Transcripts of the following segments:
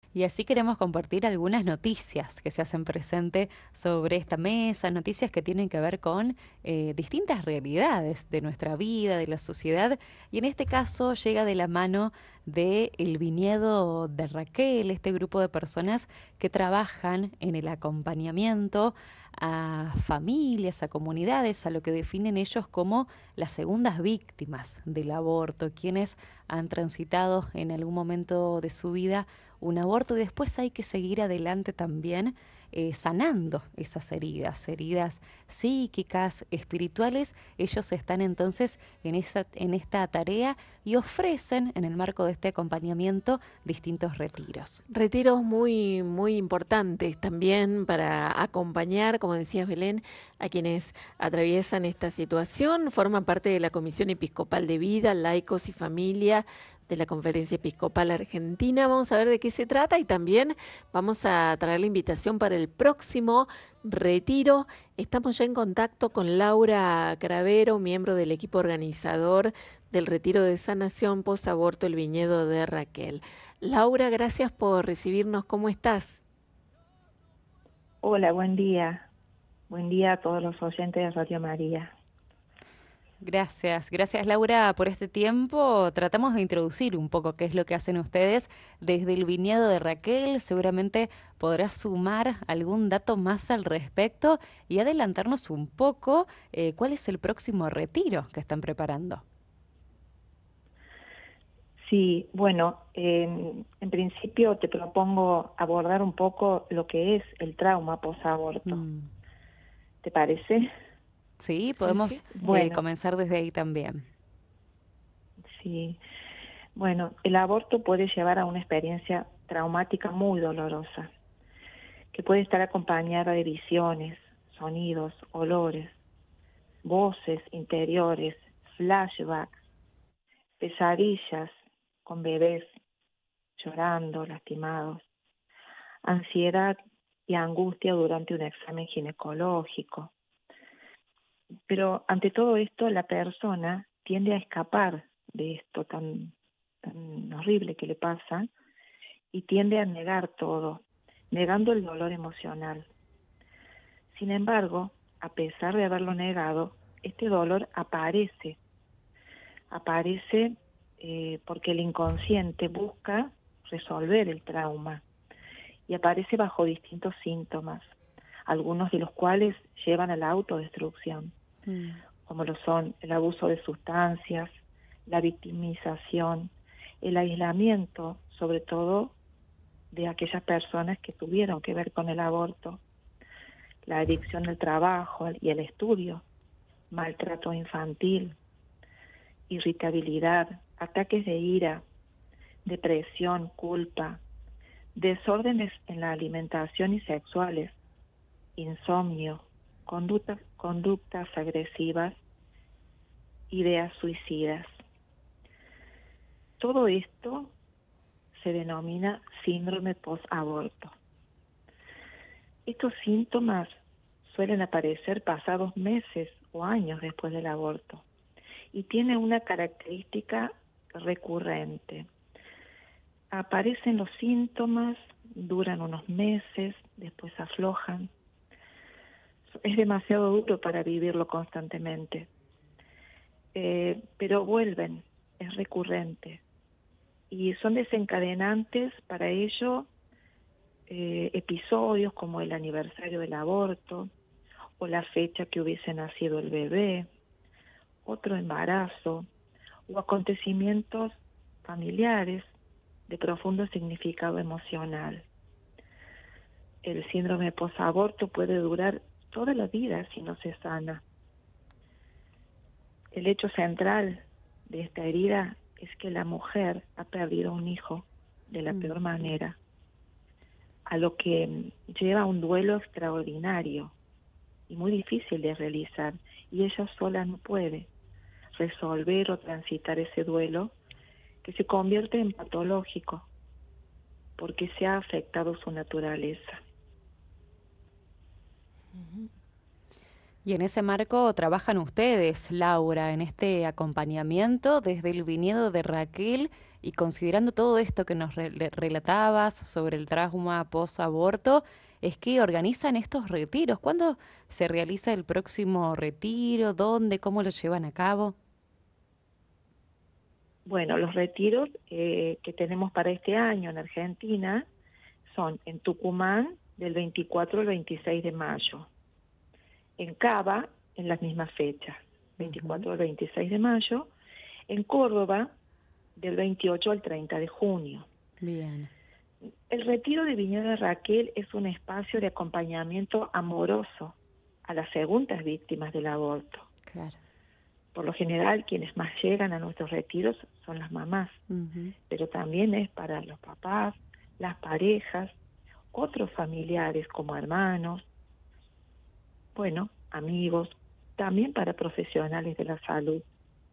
Y así queremos compartir algunas noticias que se hacen presente sobre esta mesa, noticias que tienen que ver con distintas realidades de nuestra vida, de la sociedad, y en este caso llega de la mano de El Viñedo de Raquel, este grupo de personas que trabajan en el acompañamiento a familias, a comunidades, a lo que definen ellos como las segundas víctimas del aborto, quienes han transitado en algún momento de su vida un aborto y después hay que seguir adelante también sanando esas heridas, heridas psíquicas, espirituales. Ellos están entonces en esta tarea y ofrecen en el marco de este acompañamiento distintos retiros. Retiros muy, muy importantes también para acompañar, como decías Belén, a quienes atraviesan esta situación. Forman parte de la Comisión Episcopal de Vida, Laicos y Familia de la Conferencia Episcopal Argentina. Vamos a ver de qué se trata y también vamos a traer la invitación para el próximo retiro. Estamos ya en contacto con Laura Cravero, miembro del equipo organizador del retiro de sanación post-aborto El Viñedo de Raquel. Laura, gracias por recibirnos. ¿Cómo estás? Hola, buen día. Buen día a todos los oyentes de Radio María. Gracias, gracias Laura por este tiempo. Tratamos de introducir un poco qué es lo que hacen ustedes desde el viñedo de Raquel. Seguramente podrás sumar algún dato más al respecto y adelantarnos un poco cuál es el próximo retiro que están preparando. Sí, bueno, en principio te propongo abordar un poco lo que es el trauma posaborto. Mm. ¿Te parece? Sí, Sí, sí. podemos Bueno, comenzar desde ahí también. sí. Bueno, el aborto puede llevar a una experiencia traumática muy dolorosa, que puede estar acompañada de visiones, sonidos, olores, voces interiores, flashbacks, pesadillas con bebés llorando, lastimados, ansiedad y angustia durante un examen ginecológico. Pero ante todo esto, la persona tiende a escapar de esto tan horrible que le pasa y tiende a negar todo, negando el dolor emocional. Sin embargo, a pesar de haberlo negado, este dolor aparece porque el inconsciente busca resolver el trauma y aparece bajo distintos síntomas, algunos de los cuales llevan a la autodestrucción, Mm. como lo son el abuso de sustancias, la victimización, el aislamiento, sobre todo de aquellas personas que tuvieron que ver con el aborto, la adicción al trabajo y al estudio, maltrato infantil, irritabilidad, ataques de ira, depresión, culpa, desórdenes en la alimentación y sexuales, insomnio, conductas agresivas, ideas suicidas. Todo esto se denomina síndrome post-aborto. Estos síntomas suelen aparecer pasados meses o años después del aborto y tiene una característica recurrente. Aparecen los síntomas, duran unos meses, después aflojan. Es demasiado duro para vivirlo constantemente, pero vuelven, es recurrente. Y son desencadenantes para ello episodios como el aniversario del aborto o la fecha que hubiese nacido el bebé, otro embarazo o acontecimientos familiares de profundo significado emocional. El síndrome posaborto puede durar toda la vida si no se sana. El hecho central de esta herida es que la mujer ha perdido un hijo de la peor manera, a lo que lleva un duelo extraordinario y muy difícil de realizar, y ella sola no puede resolver o transitar ese duelo que se convierte en patológico porque se ha afectado su naturaleza. Y en ese marco trabajan ustedes, Laura, en este acompañamiento desde el viñedo de Raquel. Y considerando todo esto que nos relatabas sobre el trauma post-aborto, es que organizan estos retiros. ¿Cuándo se realiza el próximo retiro? ¿Dónde? ¿Cómo lo llevan a cabo? Bueno, los retiros que tenemos para este año en Argentina son en Tucumán del 24 al 26 de mayo, en Cava en las mismas fechas, 24 al 26 de mayo, en Córdoba del 28 al 30 de junio. Bien. El retiro de Viñedo de Raquel es un espacio de acompañamiento amoroso a las segundas víctimas del aborto. Claro. Por lo general, quienes más llegan a nuestros retiros son las mamás, pero también es para los papás, las parejas, otros familiares como hermanos, bueno, amigos, también para profesionales de la salud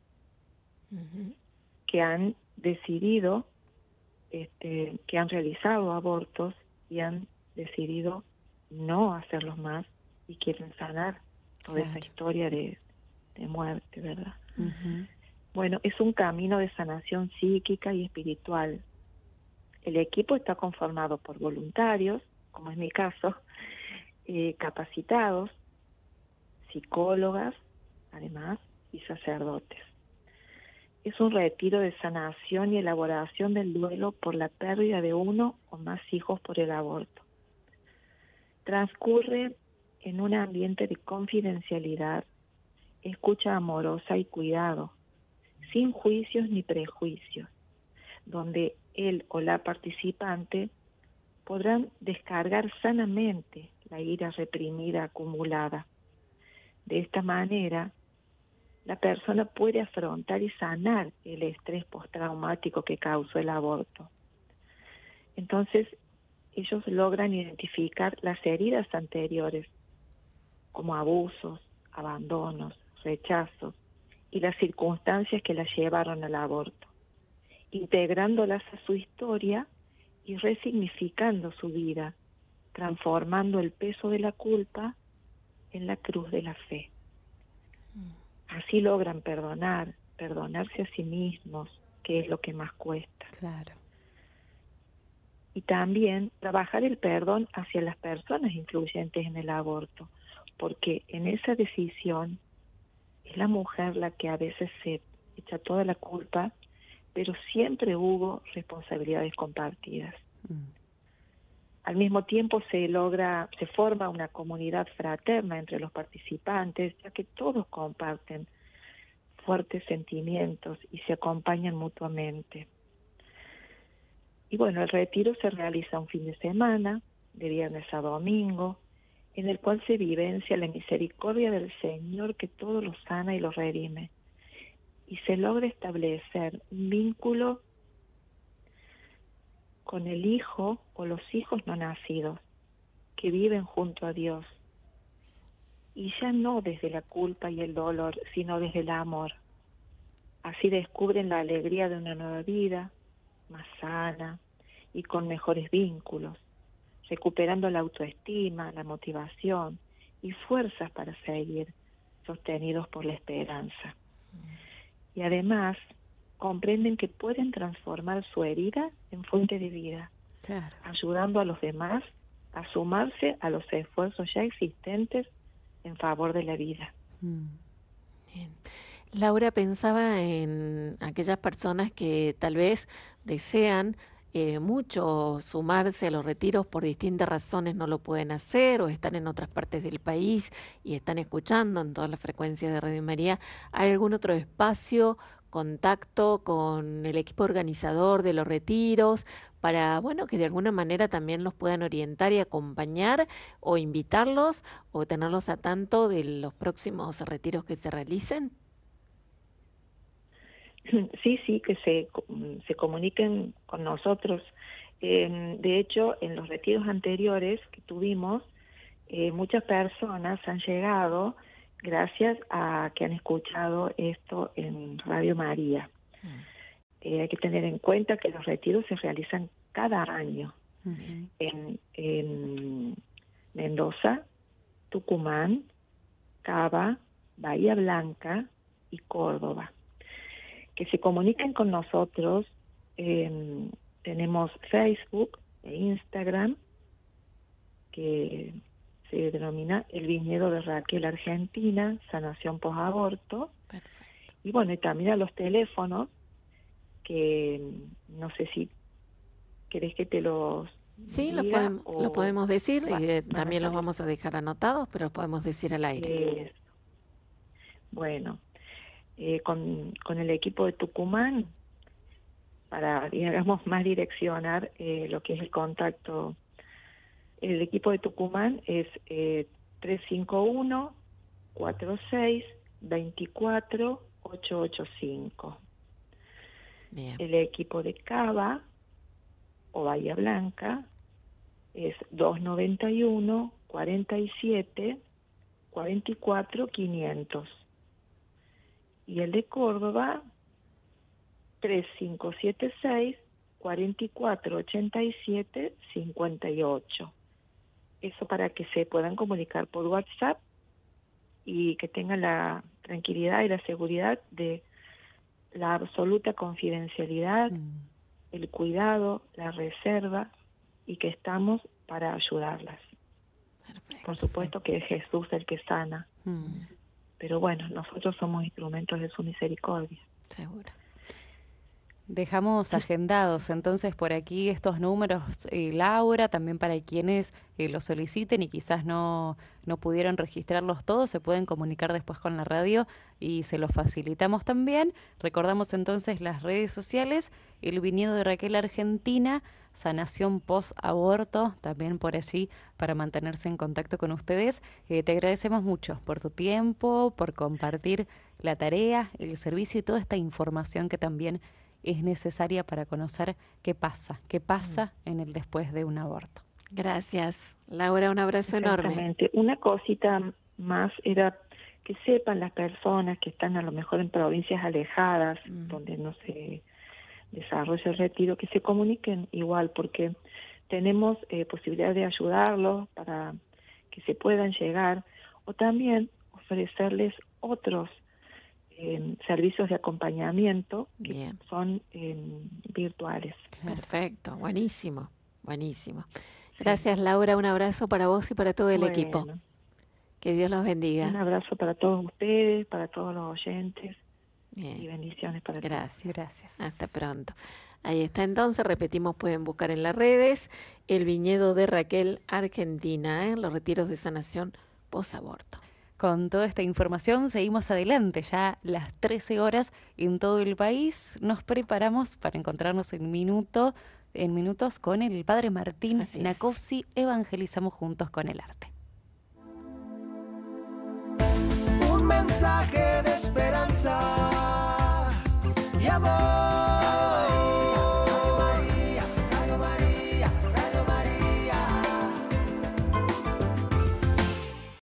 que han decidido, que han realizado abortos y han decidido no hacerlos más y quieren sanar toda esa historia de muerte, ¿verdad? Bueno, es un camino de sanación psíquica y espiritual. El equipo está conformado por voluntarios, como es mi caso, capacitados, psicólogas, además, y sacerdotes. Es un retiro de sanación y elaboración del duelo por la pérdida de uno o más hijos por el aborto. Transcurre en un ambiente de confidencialidad, escucha amorosa y cuidado, sin juicios ni prejuicios, donde él o la participante podrán descargar sanamente la ira reprimida acumulada. De esta manera, la persona puede afrontar y sanar el estrés postraumático que causó el aborto. Entonces, ellos logran identificar las heridas anteriores, como abusos, abandonos, rechazos y las circunstancias que las llevaron al aborto, integrándolas a su historia y resignificando su vida, transformando el peso de la culpa en la cruz de la fe. Así logran perdonarse a sí mismos, que es lo que más cuesta. Claro. Y también trabajar el perdón hacia las personas influyentes en el aborto, porque en esa decisión es la mujer la que a veces se echa toda la culpa, pero siempre hubo responsabilidades compartidas. Al mismo tiempo se forma una comunidad fraterna entre los participantes, ya que todos comparten fuertes sentimientos y se acompañan mutuamente. Y bueno, el retiro se realiza un fin de semana, de viernes a domingo, en el cual se vivencia la misericordia del Señor que todo lo sana y lo redime. Y se logra establecer un vínculo con el hijo o los hijos no nacidos que viven junto a Dios. Y ya no desde la culpa y el dolor, sino desde el amor. Así descubren la alegría de una nueva vida, más sana y con mejores vínculos, recuperando la autoestima, la motivación y fuerzas para seguir, sostenidos por la esperanza. Y además comprenden que pueden transformar su herida en fuente de vida, Claro. ayudando a los demás a sumarse a los esfuerzos ya existentes en favor de la vida. Bien. Laura, pensaba en aquellas personas que tal vez desean mucho sumarse a los retiros por distintas razones no lo pueden hacer o están en otras partes del país y están escuchando en todas las frecuencias de Radio María. ¿Hay algún otro espacio, contacto con el equipo organizador de los retiros para, bueno, que de alguna manera también los puedan orientar y acompañar o invitarlos o tenerlos a tanto de los próximos retiros que se realicen? Sí, que se comuniquen con nosotros. De hecho, en los retiros anteriores que tuvimos, muchas personas han llegado gracias a que han escuchado esto en Radio María. Hay que tener en cuenta que los retiros se realizan cada año en Mendoza, Tucumán, Cava, Bahía Blanca y Córdoba. Que se comuniquen con nosotros tenemos Facebook e Instagram, que se denomina El Viñedo de Raquel Argentina, Sanación Posaborto. Perfecto. Y bueno, y también a los teléfonos, que no sé si querés que te los Sí, diga lo podemos decir y van a también los salir. vamos a dejar anotados, pero los podemos decir al aire. Bueno, con el equipo de Tucumán, para, digamos, más direccionar lo que es el contacto, el equipo de Tucumán es 351-46-24-885. Bien. El equipo de Cava o Bahía Blanca es 291-47-44-500. Y el de Córdoba, 3576-4487-58. Eso para que se puedan comunicar por WhatsApp y que tengan la tranquilidad y la seguridad de la absoluta confidencialidad, el cuidado, la reserva, y que estamos para ayudarlas. Perfecto. Por supuesto que es Jesús el que sana, pero bueno, nosotros somos instrumentos de su misericordia. Seguro. Dejamos agendados entonces por aquí estos números, Laura, también para quienes lo soliciten y quizás no pudieron registrarlos todos, se pueden comunicar después con la radio y se los facilitamos también. Recordamos entonces las redes sociales, El Viñedo de Raquel Argentina, Sanación Posaborto, también por allí para mantenerse en contacto con ustedes. Te agradecemos mucho por tu tiempo, por compartir la tarea, el servicio y toda esta información que también es necesaria para conocer qué pasa en el después de un aborto. Gracias, Laura, un abrazo enorme. Exactamente. Una cosita más era que sepan las personas que están a lo mejor en provincias alejadas, donde no se desarrolla el retiro, que se comuniquen igual, porque tenemos posibilidad de ayudarlos para que se puedan llegar, o también ofrecerles otros servicios de acompañamiento que Bien. son virtuales. Perfecto, buenísimo. Gracias, Laura, un abrazo para vos y para todo el equipo. Que Dios los bendiga. Un abrazo para todos ustedes, para todos los oyentes. Bien. Y bendiciones para Gracias. todos. Gracias. Hasta pronto. Ahí está entonces, repetimos, pueden buscar en las redes El Viñedo de Raquel Argentina, los retiros de sanación posaborto. Con toda esta información seguimos adelante, ya las 13 horas en todo el país. Nos preparamos para encontrarnos en minutos con el Padre Martín Nacozzi. Evangelizamos juntos con el arte. Un mensaje de esperanza y amor.